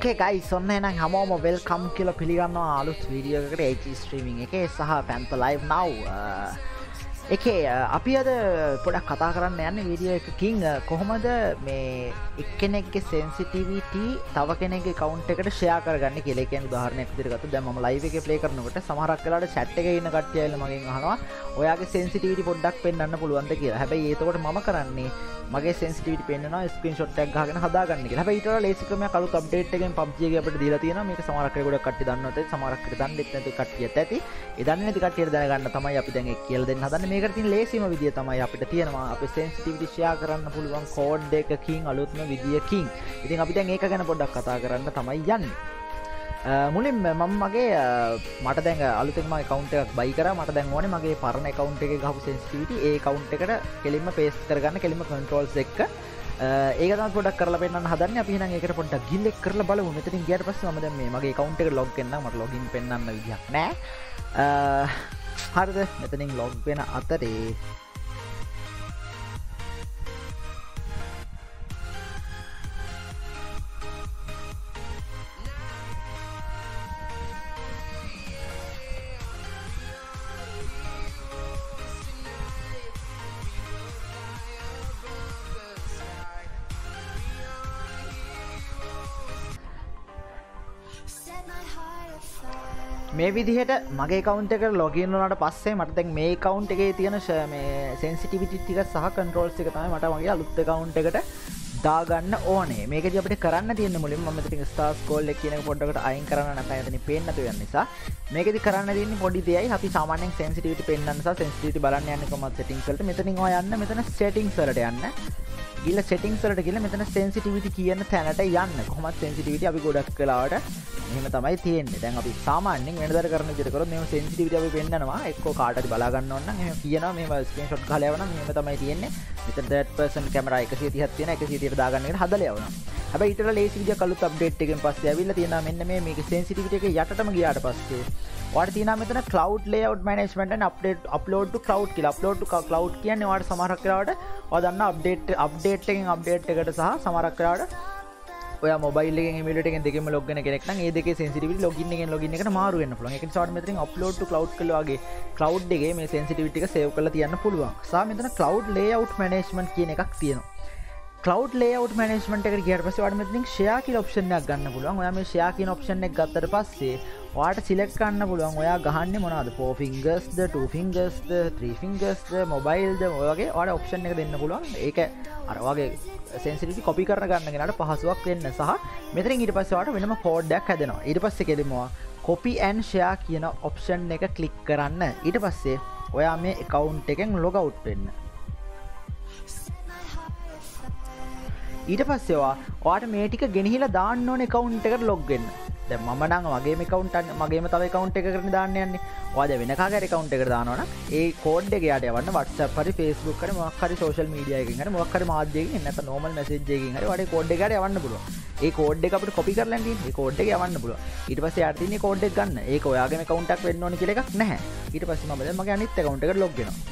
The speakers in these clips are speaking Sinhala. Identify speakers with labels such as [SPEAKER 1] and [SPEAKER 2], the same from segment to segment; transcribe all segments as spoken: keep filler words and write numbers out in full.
[SPEAKER 1] Okay guys, ඔන්න එහෙනම් හැමෝම welcome කියලා පිළිගන්නවා අලුත් වීඩියෝ එකකට H G streaming එකේ සහ Panther live now එකේ අපි අද පොඩක් කතා කරන්න යන්නේ වීඩියෝ එකකින් කොහොමද මේ එක්කෙනෙක්ගේ sensitivity තව කෙනෙක්ගේ account එකට share කරගන්නේ කියලා. ඒ කියන්නේ උදාහරණයක් විදිහට ගත්තොත් දැන් මම live එකේ play කරනකොට සමහරක් වෙලාවට chat එකේ ඉන්න කට්ටිය ඇවිල්ලා මගෙන් අහනවා ඔයාගේ sensitivity පොඩ්ඩක් පෙන්වන්න පුළුවන්ද කියලා. හැබැයි ඒතකොට මම කරන්නේ මගේ sensitivity පෙන්වනවා screenshot එකක් ගහගෙන හදාගන්න කියලා. හැබැයි ඊට වඩා ලේසි ක්‍රමයක් අලුත් update එකෙන් P U B G එකේ අපිට දීලා තියෙනවා. මේක සමහරක් අය ගොඩක් කට්ටිය දන්නවත් ඇති, සමහරක් අය දන්නේ නැති කට්ටියත් ඇති. ඒ දන්නේ නැති කට්ටියට දැනගන්න තමයි අපි දැන් ඒක කියලා දෙන්න හදන්නේ. මේකට තියෙන ලේසිම විදිය තමයි අපිට තියෙනවා අපේ sensitivity share කරන්න පුළුවන් code එකකින් අලුත්ම විදියකින්. ඉතින් අපි දැන් ඒක ගැන පොඩ්ඩක් කතා කරන්න තමයි යන්නේ. මුලින්ම මම මගේ මට දැන් අලුතෙන් මගේ account එකක් buy කරා. මට දැන් ඕනේ මගේ පරණ account එකේ ගහපු sensitivity ඒ account එකට කෙලින්ම paste කරගන්න කෙලින්ම controls එක්ක. ඒක තමයි පොඩ්ඩක් කරලා පෙන්නන්න හදන්නේ. අපි එහෙනම් ඒකට පොඩ්ඩක් ගිල්ලෙක් කරලා බලමු. මෙතනින් ගියාට පස්සේ මම දැන් මේ මගේ account එකට log වෙන්න මට login පෙන්නන්න විදියක් නැහැ. හරිද? මෙතනින් log වෙන අතරේ මේ විදිහට මගේ account එකට login වුණාට පස්සේ මට දැන් මේ account එකේ තියෙන මේ sensitivity ටික සහ controls ටික තමයි මට මගේ අලුත් account එකට දාගන්න ඕනේ. මේකදී අපිට කරන්න තියෙන්නේ මුලින්ම මම මෙතන star scroll එක කියන එක පොඩ්ඩකට අයින් කරන්න නැත්නම් එතනින් පේන්නේ නැතුව යන නිසා මේකදී කරන්න තියෙන්නේ පොඩි දෙයයි. අපි සාමාන්‍යයෙන් sensitivity පෙන්වන්න නිසා sensitivity බලන්න යන්නේ කොහොමද settings වලට. මෙතනින් ඔය යන්න මෙතන settings වලට යන්න. ගිල settings වලට ගිහලා මෙතන sensitivity කියන තැනට යන්න. කොහොමද sensitivity අපි ගොඩක් වෙලාවට මෙහෙම තමයි තියෙන්නේ. දැන් අපි සාමාන්‍යයෙන් වෙනදාට කරන විදිහට කරොත් මේව sensitivity අපි පෙන්නනවා. එක්කෝ කාට හරි බලා ගන්න ඕන නම් එහෙම කියනවා මේව screenshot ගහලා යවනවා. මෙහෙම තමයි තියෙන්නේ. මෙතන third person camera එකසිය තිහක් තියෙනවා. එකසිය තිහට දාගන්න එකට හදලා යවනවා. හැබැයි ඊටට ලේසි විදිහක් අලුත් update එකෙන් පස්සේ ඇවිල්ලා තියෙනවා මෙන්න මේ මේකේ sensitivity එක යටටම ගියාට පස්සේ ඔයාලට තියෙනවා මෙතන cloud layout management and update upload to cloud කියලා. upload to cloud කියන්නේ ඔයාලට සමහරක් වෙලාවට ඔයා දන්නා update update එකෙන් update එකට සහ සමහරක් වෙලාවට ඔයා මොබයිල් එකෙන් emulator එකෙන් දෙකෙන්ම log වෙන කෙනෙක් නම් ඒ දෙකේ sensitivity login එකෙන් login එකට මාරු වෙන්න පුළුවන්. ඒක නිසා මෙතනින් upload to cloud කියලා වගේ cloud එකේ මේ sensitivity එක save කරලා තියන්න පුළුවන්. සහ මෙතන cloud layout management කියන එකක් තියෙනවා. cloud layout management එකට ගියාට පස්සේ ඔයාලට මෙතනින් share කියලා option එකක් ගන්න පුළුවන්. ඔයා මේ share කියන option එක ගත්තට පස්සේ ඔයාලට select කරන්න පුළුවන් ඔයා ගහන්නේ මොනවද? four fingers ද two fingers ද three fingers ද mobile ද ඔය වගේ ඔයාලට option එක දෙන්න පුළුවන්. ඒක අර වගේ sensitivity copy කරන ගන්න කෙනාට පහසුවක් වෙන්න සහ මෙතනින් ඊට පස්සේ ඔයාලට වෙනම code එකක් හැදෙනවා. ඊට පස්සේ කෙලින්ම copy and share කියන option එක click කරන්න. ඊට පස්සේ ඔයා මේ account එකෙන් log out වෙන්න. ඊට පස්සේ ඔයාට මේ ටික ගෙනහිලා දාන්න ඕනේ account එකට log වෙන්න. දැන් මම නම් මගේම account මගේම තව account එකකට දාන්න යන්නේ. ඔයා දැන් වෙන කාගේ account එකකට දානවා නම් ඒ code එක යාට යවන්න WhatsApp හරි Facebook හරි මොකක් හරි social media එකකින් හරි මොකක් හරි මාධ්‍යයකින් නැත්නම් normal message එකකින් හරි ඔයාට code එක යාට යවන්න පුළුවන්. ඒ code එක අපිට copy කරලා තියෙන්නේ. ඒ code එක යවන්න පුළුවන්. ඊට පස්සේ යාට තියෙන්නේ code එක ගන්න. ඒක ඔයාගේම account එකක් වෙන්න ඕනේ කියලා එකක් නැහැ. ඊට පස්සේ මම දැන් මගේ අනිත් account එකට log වෙනවා.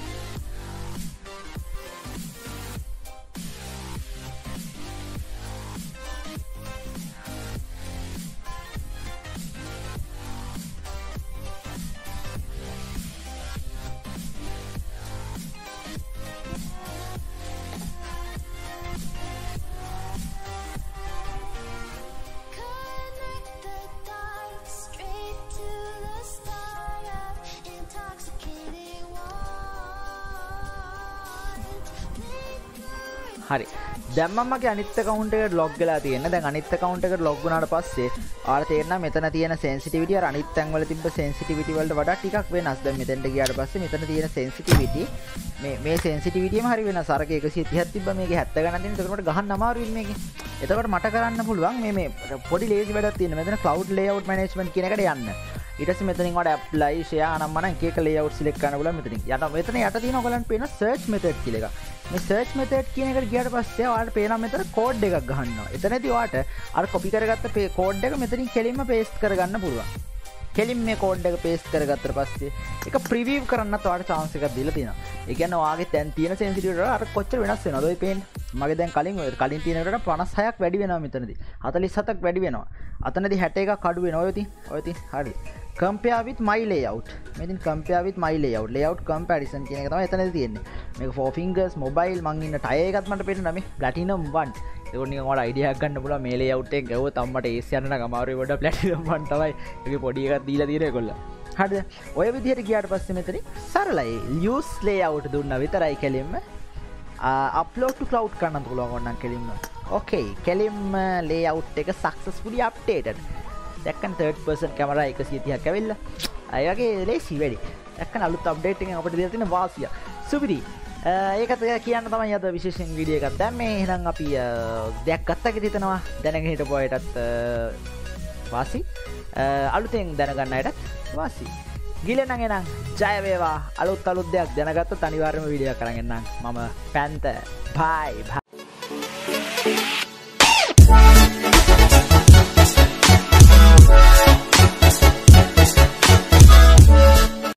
[SPEAKER 1] හරි. දැන් මම මගේ අනිත් account එකට log වෙලා තියෙනවා. දැන් අනිත් account එකට log වුණාට පස්සේ ඔයාලට තේරෙනවා මෙතන තියෙන sensitivity අර අනිත් තැන් වල තිබ්බ sensitivity වලට වඩා ටිකක් වෙනස්. දැන් මෙතෙන්ට ගියාට පස්සේ මෙතන තියෙන sensitivity මේ මේ sensitivity එම හරි වෙනස්. අරක එකසිය තිහක් තිබ්බ මේකේ හැත්තෑ ගණන් තියෙන. ඒකට මට ගහන්න අමාරුයි මේකේ. එතකොට මට කරන්න පුළුවන් මේ මේ පොඩි ලේසි වැඩක් තියෙනවා. මෙතන cloud layout management කියන එකට යන්න. ඊට පස්සේ මෙතනින් ඔයාලට apply share අනම්මන එක එක layout select කරන්න පුළුවන් මෙතනින්. යට මෙතන යට තියෙන ඔයගලන්ට පේන search method කියලා එකක්. මේ search method කියන එකට ගියාට පස්සේ ඔයාලට පේනවා මෙතන code එකක් ගහනවා. එතනදී ඔයාලට අර copy කරගත්ත code එක මෙතනින් කෙලින්ම paste කරගන්න පුළුවන්. කෙලින් මේ කෝඩ් එක පේස්ට් කරගත්තට පස්සේ ඒක ප්‍රිවිව් කරන්නත් ඔයාලට chance එකක් දීලා තියෙනවා. ඒ කියන්නේ ඔයාගේ දැන් තියෙන sensitivity වල අර කොච්චර වෙනස් වෙනවද ඔය පේන්නේ. මගේ දැන් කලින් ඔය කලින් තියෙන එකට පනස් හයක් වැඩි වෙනවා මෙතනදී. හතළිස් හතක් වැඩි වෙනවා. අතනදී හැට එකක් අඩු වෙනවා. ඔය තින් ඔය තින් හරි. compare with my layout. මේ තින් compare with my layout. layout comparison කියන එක තමයි එතනදී තියෙන්නේ. මේක four fingers mobile මං ඉන්න ටයර් එකත් මට පේනවා මේ platinum one. ඒක නිකන් ඔයාලා අයිඩියා එකක් ගන්න පුළුවන් මේ layout එක ගවුවොත් අම්මට ඒස් යන්න නම් අමාරුයි පොඩ platinum one තමයි. ඒකේ පොඩි එකක් දීලා තියෙන ඒගොල්ලෝ. හරිද? ඔය විදිහට ගියාට පස්සේ මෙතනින් සරලයි use layout දුන්නා විතරයි කෙලින්ම upload to cloud කරන්න පුළුවන් ඕනනම් කෙලින්ම. okay කෙලින්ම layout එක successfully updated. දැක්කන third person camera එකසිය තිහක් ඇවිල්ලා. අය වගේ ලේසි වැඩි. දැක්කන අලුත් update එකෙන් අපිට දීලා තියෙන වාසිය. සුපිරි. ඒකත් කියන්න තමයි අද විශේෂයෙන් වීඩියෝ එකක් දැම්මේ. එහෙනම් අපි දෙයක් ගත්තා කියලා හිතනවා. දැනගෙන හිටපු අයටත් වාසි. අලුතෙන් දැනගන්න අයටත් වාසි. ගිලෙනන් එනං ජය වේවා. අලුත් අලුත් දෙයක් දැනගත්තොත් අනිවාර්යයෙන්ම වීඩියෝ එකක් කරන් එන්නම්. මම පැන්ත. බයි බයි.